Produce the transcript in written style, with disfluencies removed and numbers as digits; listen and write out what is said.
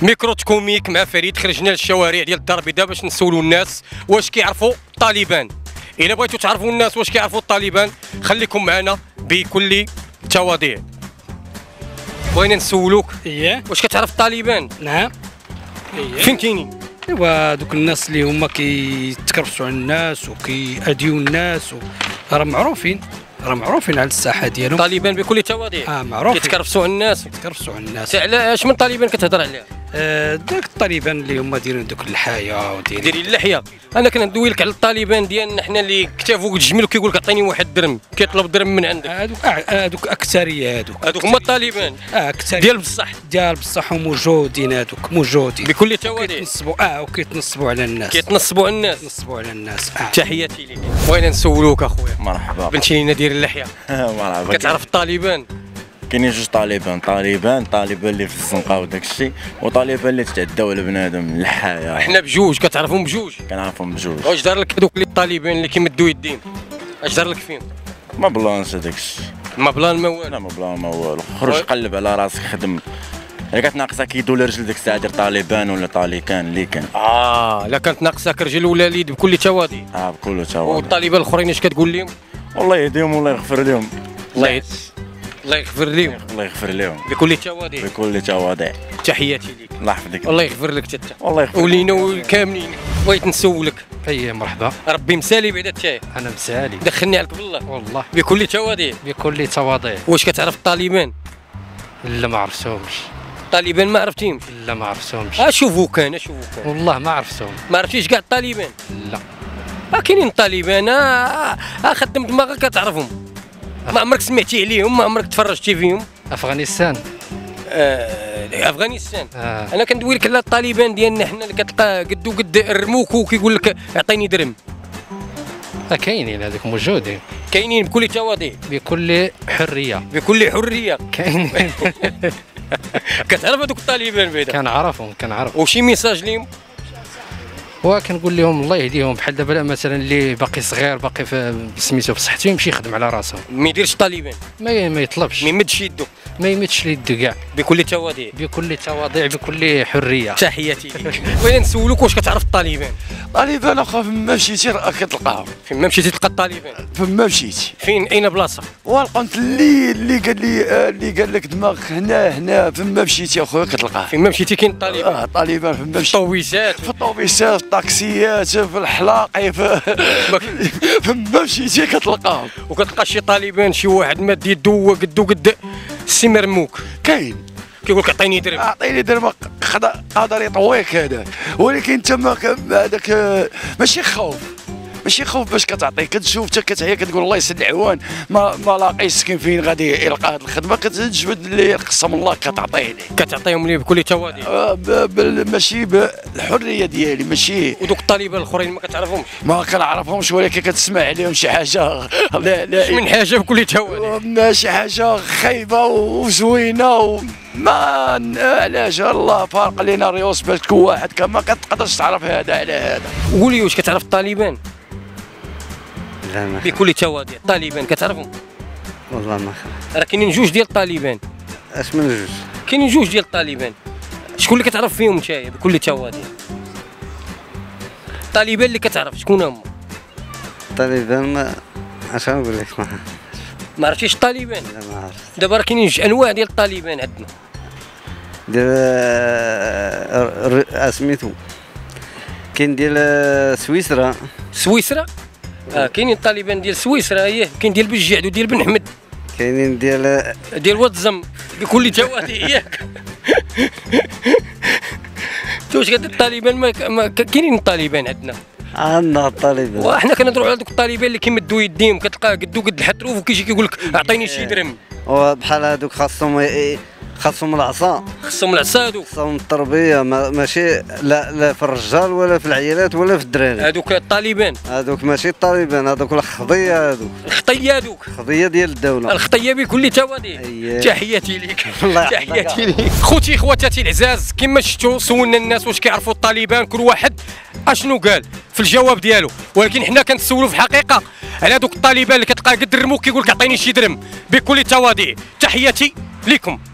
ميكرو كوميك مع فريد. خرجنا للشوارع ديال الدار البيضاء باش نسولوا الناس واش كيعرفوا طالبان. الا بغيتوا تعرفوا الناس واش كيعرفوا الطالبان خليكم معنا بكل تواضيع. بغينا نسولوك واش كتعرف الطالبان؟ نعم. فين كاينين؟ ايوا دوك الناس اللي هما كيتكرفسوا على الناس وكيأذيو الناس راه معروفين على الساحه ديالهم. طالبان بكل تواضيع. معروفين كيتكرفسوا على الناس. على اش من طالبان كتهضر عليها؟ داك الطالبان اللي هما دايرين دوك اللحايا ديري اللحيه. انا كندوي لك على الطالبان ديالنا حنا اللي كتافو تجمل وكيقول لك عطيني واحد درهم، كيطلب درهم من عندك. هادوك اكثريه هادوك هما الطالبان. اكثريه ديال بصح وموجودين هادوك موجودين بكل تواضيع. وكيتنصبوا على الناس. كيتنصبوا على الناس. تحياتي ليك. بغينا نسولوك اخويا. مرحبا. بنتي لينا دير اللحيه. مرحبا. كتعرف الطالبان؟ كاينين جوج طالبان اللي في الزنقه وداك الشيء، وطالبان اللي تتعداو على بنادم اللحايه. احنا بجوج. كتعرفهم بجوج؟ كنعرفهم بجوج. واش دار لك هذوك الطالبان اللي كيمدوا يدين؟ اش دار لك فيهم؟ ما بلانش هذاك الشيء. ما بلان ما والو. لا ما بلان ما والو. خرج قلب على راسك خدم. الا كانت ناقصك يد ولا رجل ديك الساعه دير طالبان ولا طاليكان اللي كان. لا كانت ناقصك رجل ولا اليد بكل تواضيع. بكل تواضيع. والطالبان الاخرين اش كتقول لهم؟ والله يهديهم والله يغفر لهم. الله يغفر لهم. الله يغفر لهم بكل تواضيع. بكل تواضيع. تحياتي ليك. الله يحفظك. الله يغفر لك حتى. الله يغفر ولينا كاملين. بغيت نسولك. مرحبا. ربي مسالي بعدا تاعي. انا مسالي. دخلني عليك بالله. والله. بكل تواضيع. بكل تواضيع. واش كتعرف الطالبان؟ لا ما عرفتهمش. الطالبان ما عرفتيهمش؟ لا ما عرفتهمش. اشوفوك والله ما عرفتهم. ما عرفتيش كاع الطالبان؟ لا. كاينين الطالبان. خدم دماغك كتعرفهم. ما عمرك سمعتي عليهم؟ ما عمرك تفرجتي فيهم؟ افغانستان. افغانستان. انا كندوي لك على الطالبان ديالنا حنا اللي كتلقى قد وقد الرموك وكيقول لك اعطيني درهم. كاينين هذوك موجودين. كاينين بكل تواضيع. بكل حريه. كاينين. كتعرف هذوك الطالبان بعدا؟ كنعرفهم. وشي ميساج ليهم؟ وكنقول لهم الله يهديهم. بحال دابا مثلا اللي باقي صغير باقي في سميتو بصحته يمشي يخدم على راسه. ما يديرش طالبان. ما يطلبش. ما يمدش يدو. ما يمدش يدو كاع. بكل تواضيع. بكل حريه. تحياتي ليك. بغينا نسولوك واش كتعرف الطالبان؟ الطالبان اخا فما مشيتي راه كتلقاهم. فين مشيتي تلقى الطالبان؟ فما مشيتي. فين اين بلاصه؟ والقنت اللي قال لك دماغك هنا فما مشيتي اخويا كتلقاه. فين مشيتي كاين الطالبان؟ الطالبان فما مشيتي. في الطوبيسات في الطاكسيات في الحلاقي فما مشيتي كتلقاهم. وكتلقى شي طالبان شي واحد ماد يدو قد السي مرموك. كاين كيقول لك عطيني درهم. اعطيني درهم قادر يطويك هذاك، ولكن انت هذاك ماشي خوف باش كتعطيه. كتشوف حتى كتعيا كتقول الله يسد العوان ما لاقيش سكين فين غادي يلقى هذه الخدمه. كتجبد اللي قسم الله كتعطيه ليه. كتعطيهم ليه بكل تواضع. ماشي بالحريه ديالي ماشي. ودوك الطالبان الاخرين ما كتعرفهمش؟ ما كنعرفهمش ولكن كتسمع عليهم شي حاجه. لا من حاجه بكل تواضع. ماشي حاجه خايبه وزوينه ما علاش الله فارق لينا ريوس باش تكون واحد كما كتقدرش تعرف هذا على هذا. قولي واش كتعرف الطالبان؟ لا ما بكل تواضع. الطالبان كتعرفهم؟ والله ما راه كاينين جوج ديال الطالبان. اش من جوج؟ كاينين جوج ديال الطالبان. شكون اللي كتعرف فيهم نتايا بكل تواضع؟ الطالبان اللي كتعرف شكون هما؟ طالبان ما اش نقول لك ما عرفتيش الطالبان؟ لا ما عرفت. دابا راه كاينين جوج انواع ديال الطالبان عندنا. ديال سميتو كاين ديال سويسرا. كاينين الطالبان ديال سويسرا. كاين ديال بجعد وديال بن حمد. كاينين ديال واتزم بكل تواضع. ياك واش كدير الطالبان؟ ما كاينين الطالبان عندنا الطالبان. وحنا كندوروا على دوك الطالبان اللي كيمدوا يديهم. كتلقاه قد الحتروف وكيجي كيقول لك اعطيني شي درهم. وبحال هذوك خاصهم العصا. هذوك. خاصهم التربيه ماشي لا في الرجال ولا في العيالات ولا في الدراري. هذوك الطالبان. هذوك ماشي الطالبان. هذوك الخطيه. الخطيه ديال الدوله. الخطيه بكل تواضع. تحياتي ليك. تحياتي ليك. خوتي خواتاتي العزاز، كما شفتوا سولنا الناس واش كيعرفوا الطالبان، كل واحد اشنو قال في الجواب ديالو، ولكن حنا كنتسولوا في الحقيقه على دوك الطالبان اللي كتلقى قد الرموك كيقول لك عطيني شي درهم بكل تواضع. تحياتي لكم.